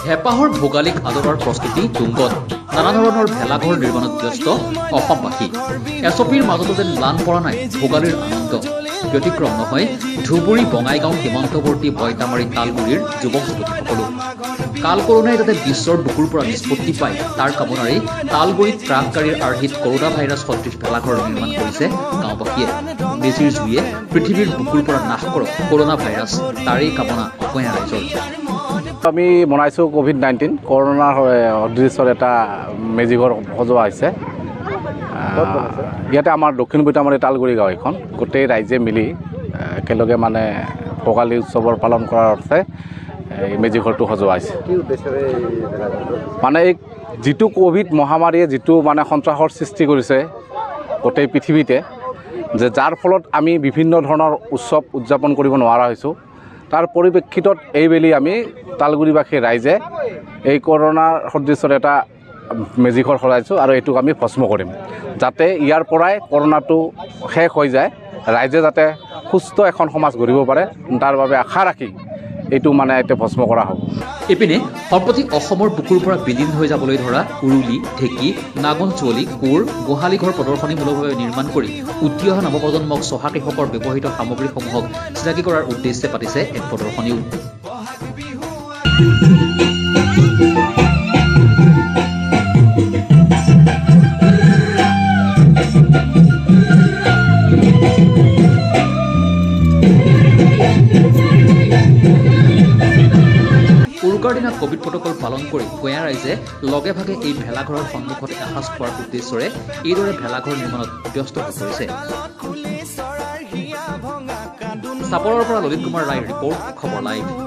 হেঁপাহৰ ভোগালীক আদৰৰ প্ৰস্তুতি তুংগত নানা ধৰণৰ ভেলাঘৰ নিৰ্মাণত ব্যস্ত অসমবাসী এছপিৰ মাজতো যেন ম্লান পৰা নাই ভোগালীৰ আনন্দ ব্যতিক্ৰম নহয় ধুবুৰী বঙাইগাঁও সীমান্তৱৰ্তী বইতামাৰী তালগুৰিৰ যুৱক যুৱতীসকলো কাল ক'ৰ'ণাই যাতে বিশ্বৰ বুকুৰ পৰা নিষ্পত্তি পায় তাৰ কামনাৰেই তালগুৰিত ট্ৰাক গাড়ীৰ আৰ্হিত ক'ৰ'ণা ভাইৰাছ সদৃশ ভেলাঘৰ নিৰ্মাণ কৰিছে গাঁওবাসীয়ে মেজিৰ জুয়ে পৃথিৱীৰ বুকুৰ পৰা নাশ কৰক ক'ৰ'না ভাইৰাছ তাৰেই কামনা অসমীয়া ৰাইজৰ আমি বনাইছোঁ কোভিড-19 ক'ৰ'নাৰ সদৃশৰ এটা মেজিঘৰ সজোৱা হৈছে ইয়াতে আমাৰ দক্ষিণ বৈতামাৰী তালগুৰি গাঁও এখন গোটেই ৰাইজে মিলি একেলগে মানে ভোগালী উৎসৱৰ পালন কৰাৰ অৰ্থে এই মেজিঘৰটো সজোৱা হৈছে মানে এই যিটো কোভিড মহামাৰীয়ে যিটো মানে সন্ত্ৰাসৰ সৃষ্টি কৰিছে গোটেই পৃথিৱীতে যে যাৰ ফলত আমি বিভিন্ন ধৰণৰ উৎসৱ উদযাপন কৰিব নোৱাৰা হৈছোঁ তাৰ পৰিপ্ৰেক্ষিতত এইবেলি আমি তালগুৰিবাসী ৰাইজে এই ক'ৰ'নাৰ সদৃশৰ এটা মেজিঘৰ সজাইছোঁ আৰু এইটোক আমি ভস্ম কৰিম যাতে ইয়াৰ পৰাই ক'ৰ'নাটো শেষ হৈ যায় ৰাইজে যাতে সুস্থ এখন সমাজ গঢ়িব পাৰে তাৰ বাবে আশা ৰাখি এইটো মানে এতিয়া ভস্ম কৰা হ'ব ইপিনে সম্প্ৰতি অসমৰ বুকুৰ পৰা বিলীন হৈ যাবলৈ ধৰা উৰুলি ঢেঁকী নাগনচুৱলি কোৰ গোহালিঘৰ প্ৰদৰ্শনীমূলকভাৱে নিৰ্মাণ কৰি উঠি অহা নৱপ্ৰজন্মক চহা কৃষকৰ ব্যৱহৃত সামগ্ৰীসমূহক চিনাকি কৰাৰ উদ্দেশ্যে পাতিছে এক প্ৰদৰ্শনীও উৰুকাৰ দিনা কোভিড প্ৰটকল পালন কৰি গঞা ৰাইজে লগে ভাগে এই ভেলাঘৰৰ সন্মুখত এসাঁজ খোৱাৰ উদ্দেশ্যৰে এইদৰে ভেলাঘৰ নিৰ্মাণত ব্যস্ত হৈ পৰিছে চাপৰৰ পৰা ললিত কুমাৰ ৰায়ৰ ৰিপৰ্ট খবৰ লাইভ